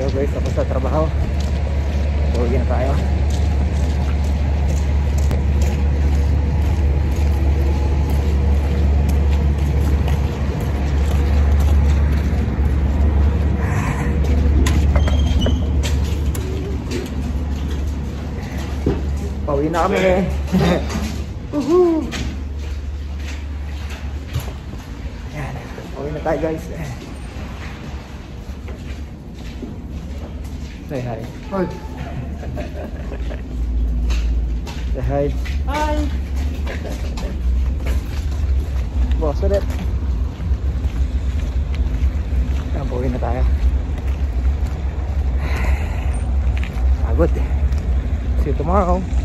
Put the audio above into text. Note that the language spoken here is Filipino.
guys, tapos sa trabaho. Uwi na tayo. Pauwi na kami. Ayan, pauwi na tayo guys. Say hi. Hi. Say hi. Hi. Boss ulit. Ayan, pauwi na tayo. Pagod. See you tomorrow.